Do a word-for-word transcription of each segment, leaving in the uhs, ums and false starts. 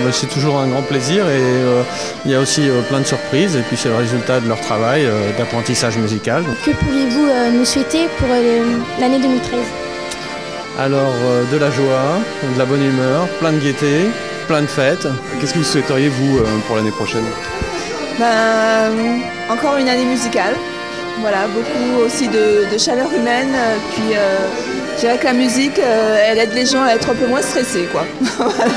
bah, c'est toujours un grand plaisir et euh, il y a aussi euh, plein de surprises et puis c'est le résultat de leur travail euh, d'apprentissage musical. Que pourriez-vous euh, nous souhaiter pour euh, l'année deux mille treize? Alors euh, de la joie, de la bonne humeur, plein de gaieté, plein de fêtes. Qu'est-ce que vous souhaiteriez vous euh, pour l'année prochaine? Ben, encore une année musicale. Voilà, beaucoup aussi de, de chaleur humaine. Puis euh, je dirais que la musique, euh, elle aide les gens à être un peu moins stressés, quoi. Voilà.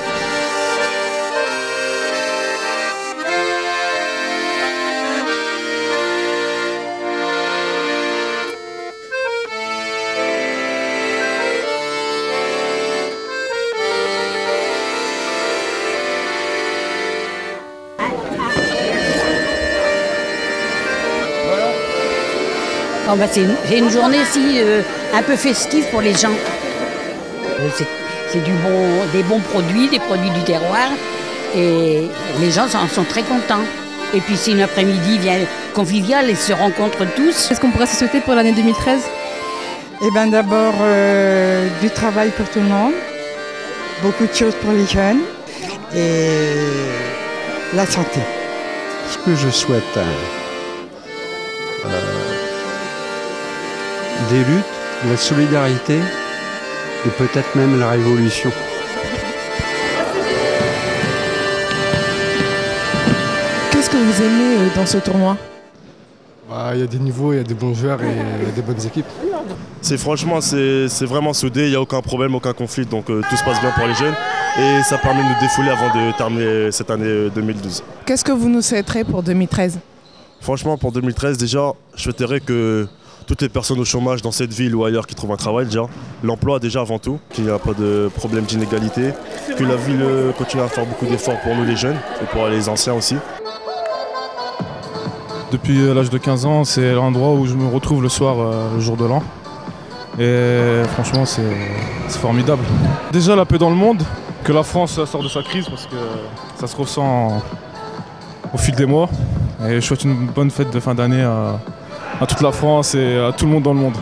Oh bah c'est une, une journée si, euh, un peu festive pour les gens. Euh, c'est du bon, des bons produits, des produits du terroir. Et les gens en sont très contents. Et puis c'est une après-midi bien conviviale et se rencontrent tous. Qu'est-ce qu'on pourrait se souhaiter pour l'année deux mille treize? Eh bien d'abord euh, du travail pour tout le monde, beaucoup de choses pour les jeunes et la santé. Ce que je souhaite, hein, euh, des luttes, de la solidarité et peut-être même la révolution. Qu'est-ce que vous aimez dans ce tournoi? Bah, il y a des niveaux, il y a des bons joueurs et il y a des bonnes équipes. C'est franchement, c'est vraiment soudé, il n'y a aucun problème, aucun conflit, donc euh, tout se passe bien pour les jeunes. Et ça permet de nous défouler avant de terminer cette année deux mille douze. Qu'est-ce que vous nous souhaiterez pour deux mille treize? Franchement, pour deux mille treize, déjà, je souhaiterais que toutes les personnes au chômage dans cette ville ou ailleurs qui trouvent un travail, déjà, l'emploi déjà avant tout, qu'il n'y a pas de problème d'inégalité, que la ville continue à faire beaucoup d'efforts pour nous les jeunes et pour les anciens aussi. Depuis l'âge de quinze ans, c'est l'endroit où je me retrouve le soir, euh, le jour de l'an. Et franchement, c'est formidable. Déjà la paix dans le monde, que la France sort de sa crise parce que ça se ressent au fil des mois. Et je souhaite une bonne fête de fin d'année à, à toute la France et à tout le monde dans le monde.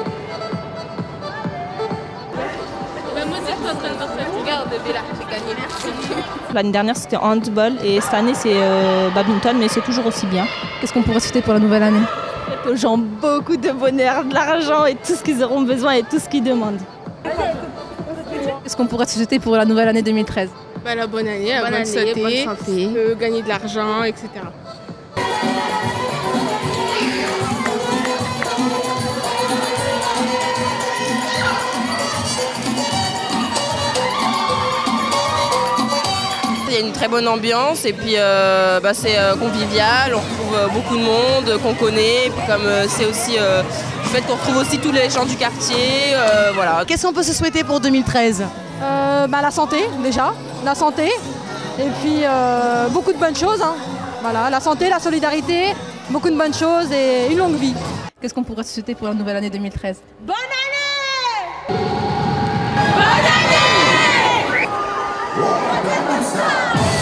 L'année dernière c'était handball et cette année c'est euh, badminton, mais c'est toujours aussi bien. Qu'est-ce qu'on pourrait souhaiter pour la nouvelle année? Aux gens beaucoup de bonheur, de l'argent et tout ce qu'ils auront besoin et tout ce qu'ils demandent. Qu'est-ce qu'on pourrait souhaiter pour la nouvelle année deux mille treize? Bah, la bonne année, la bonne, bonne, année, santé, bonne santé, euh, gagner de l'argent, et cetera. Il y a une très bonne ambiance et puis euh, bah, c'est euh, convivial, on retrouve euh, beaucoup de monde qu'on connaît, puis comme euh, c'est aussi euh, le fait qu'on retrouve aussi tous les gens du quartier, euh, voilà. Qu'est-ce qu'on peut se souhaiter pour deux mille treize? euh, bah, La santé déjà, la santé et puis euh, beaucoup de bonnes choses, hein. Voilà, la santé, la solidarité, beaucoup de bonnes choses et une longue vie. Qu'est-ce qu'on pourrait se souhaiter pour la nouvelle année deux mille treize? Bonne année! Bonne année!